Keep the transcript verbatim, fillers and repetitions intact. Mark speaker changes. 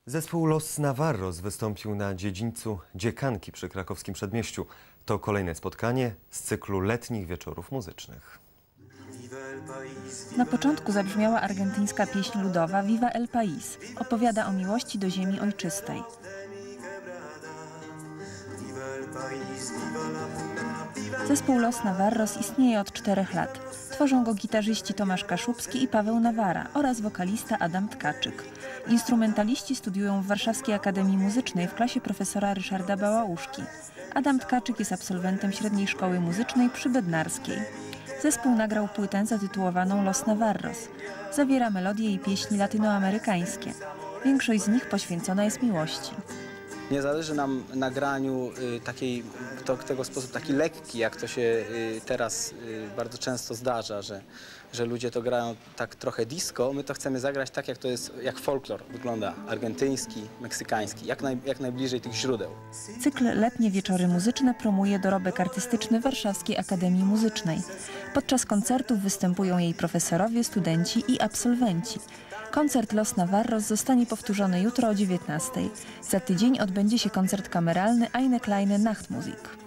Speaker 1: Zespół Los Navarros wystąpił na dziedzińcu Dziekanki przy krakowskim Przedmieściu. To kolejne spotkanie z cyklu letnich wieczorów muzycznych.
Speaker 2: Na początku zabrzmiała argentyńska pieśń ludowa Viva el País. Opowiada o miłości do ziemi ojczystej. Zespół Los Navarros istnieje od czterech lat. Tworzą go gitarzyści Tomasz Kaszubski i Paweł Nawara oraz wokalista Adam Tkaczyk. Instrumentaliści studiują w Warszawskiej Akademii Muzycznej w klasie profesora Ryszarda Bałałuszki. Adam Tkaczyk jest absolwentem Średniej Szkoły Muzycznej przy Bednarskiej. Zespół nagrał płytę zatytułowaną Los Navarros. Zawiera melodie i pieśni latynoamerykańskie. Większość z nich poświęcona jest miłości.
Speaker 3: Nie zależy nam na graniu y, takiej, to, tego w sposób taki lekki, jak to się y, teraz y, bardzo często zdarza, że, że ludzie to grają tak trochę disco. My to chcemy zagrać tak, jak to jest, jak folklor wygląda, argentyński, meksykański, jak, naj, jak najbliżej tych źródeł.
Speaker 2: Cykl Letnie Wieczory Muzyczne promuje dorobek artystyczny Warszawskiej Akademii Muzycznej. Podczas koncertów występują jej profesorowie, studenci i absolwenci. Koncert Los Navarros zostanie powtórzony jutro o dziewiętnastej. Za tydzień odbędzie się koncert kameralny Eine kleine Nachtmusik.